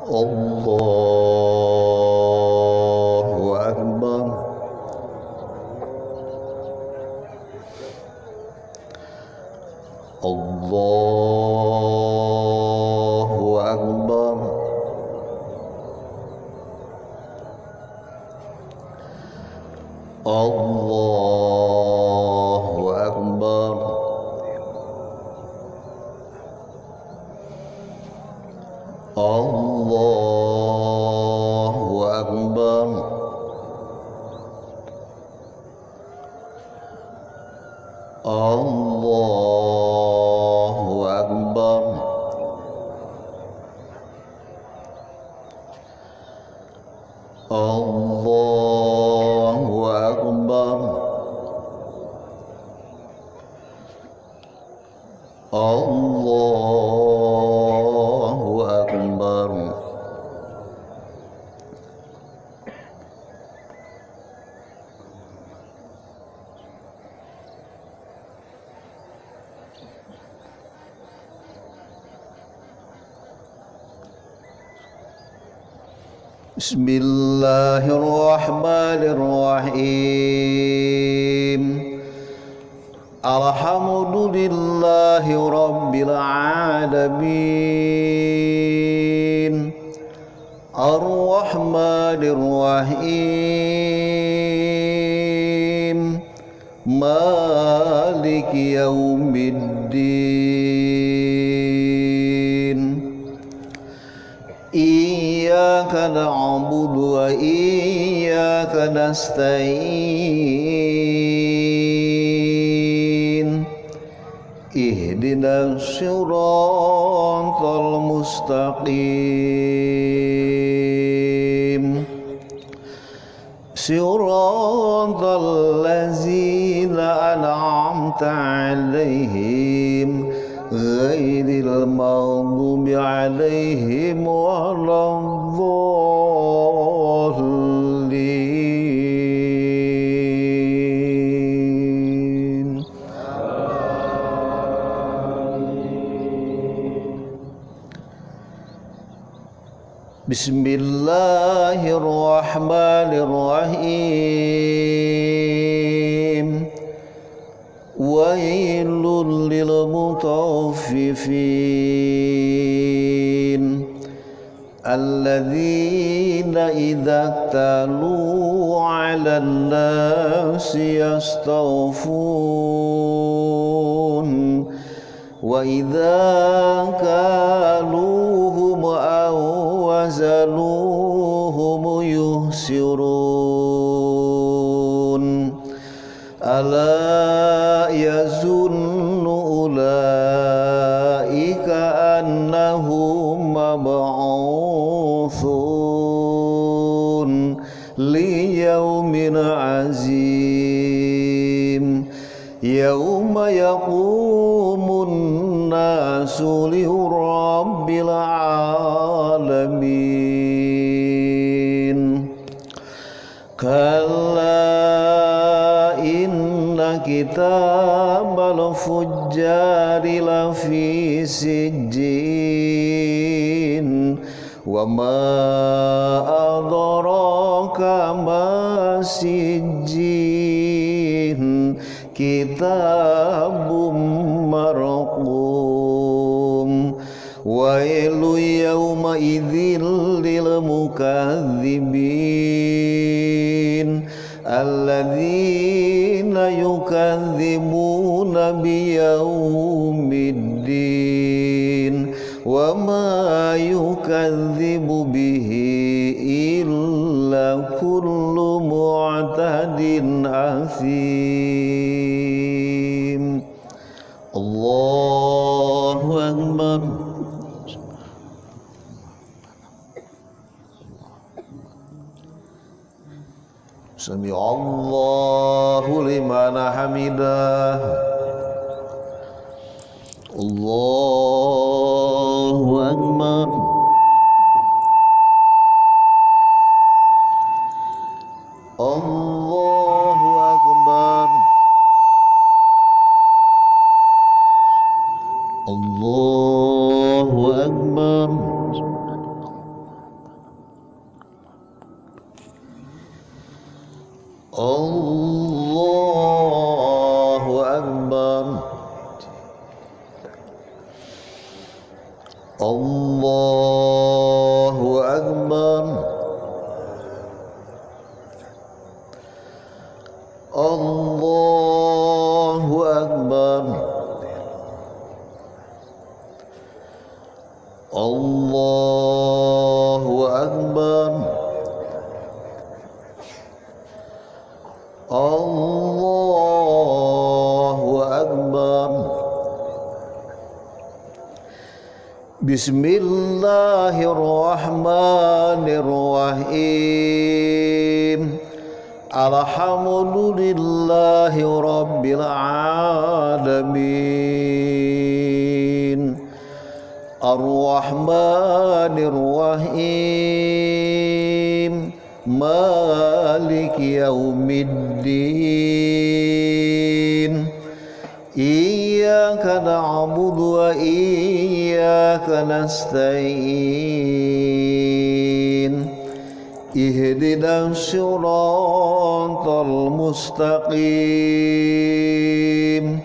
Allahu Akbar. Allahu Akbar. Allahu Akbar. Allahu Akbar. Allahu Akbar. Allahu Akbar. Allahu Akbar. Bismillahirrahmanirrahim. Alhamdulillahi rabbil alamin. Ar-Rahmanir-Rahim. Maliki yaumiddin. Iyyaka na'budu wa iyyaka nasta'in. Ihdinas siratal mustaqim. Siratal ladzina an'amta 'alaihim ghairil maghdubi 'alaihim waladdallin. Bismillahirrahmanirrahim. Wailul lil mutaffifin alladzina idza talu 'alan nasi yastawfun wa idza kaluhum aw wazanuhum yuhsirun. Ala yazunnu ulaika annahum mab'utsun liyaumin azim yauma yaqumun nasu lirabbil alamin. Kalla inna kitabal fujjari lafi sijjin wa ma adraka ma sijjin kitabum marqum wailu yawma idzil lil mukadzibin alladzina yukadzibuna biyaumiddin wa ma yukadzibu bihi illa kullu mu'tadin asim. Allahu Akbar. Sami Allahu liman hamidah. Allahu Akbar. Allahu Akbar. Allahu Akbar. Allahu Akbar. Allahu Akbar. Allahu Akbar. Allahu Akbar. Bismillahirrahmanirrahim. Alhamdulillahi Rabbil Alamin. Ar-Rahmanir-Rahim. Maliki Yaumiddin. Iyyaka na'budu wa iyyaka nasta'in. Ihdinas siratal mustaqim.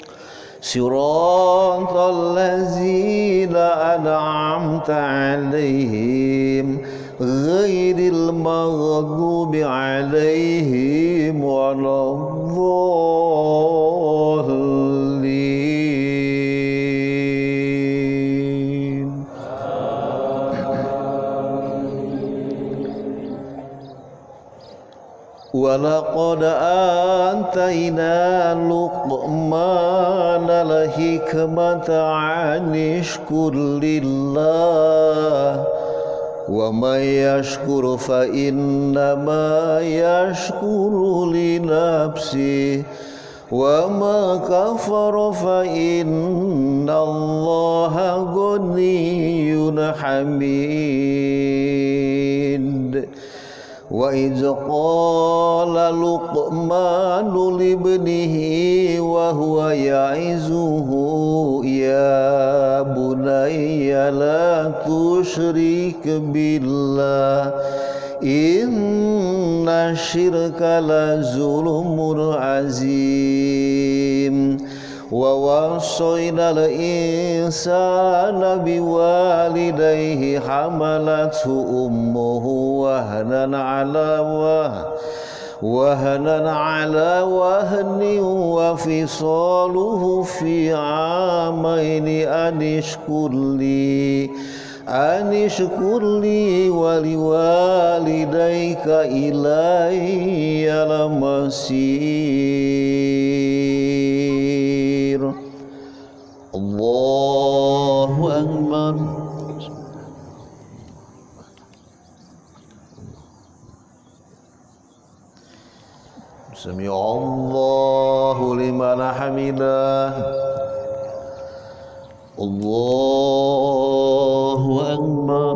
Siratal ladzina an'amta 'alaihim ghairil maghdubi 'alaihim waladdallin. Walaqad atayna Luqmana al-hikmata 'an ishkur lillah wa may yashkur fa innama yashkuru li nafsihi wa ma kafara fa innallaha ghaniyyun hamid. Wa idz qala Luqmanu libnihi wa huwa ya'izuhu ya bunayya la tusyrik billah inna syirka la zulmun azim. Wa wassayna al-insana biwalidayhi hamalathu ummuhu wahnan ala wahnin wa fisaluhu fi 'amaini anishkur li wa liwalidayka ilayyal masir. Allahu Akbar. Sami'allahu liman hamidah. Allahu Akbar.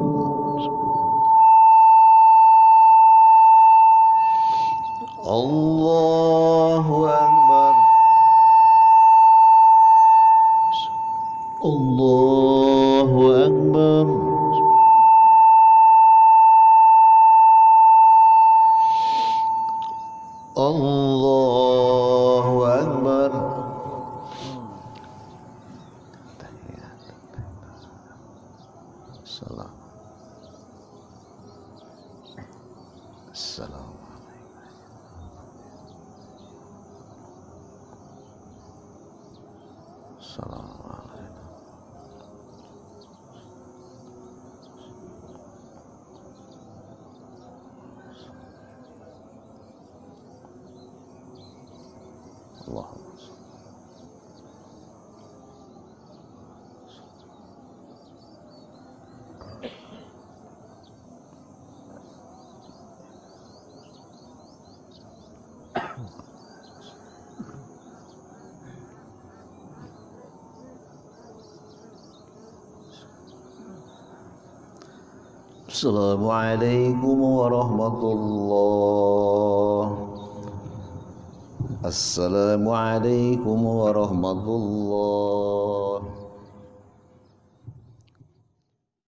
Allahu Akbar. Allahu Akbar. Allahu Akbar. Salam. Assalamualaikum. Assalamualaikum. Allahumma Assalamualaikum warahmatullahi. Assalamualaikum warahmatullahi.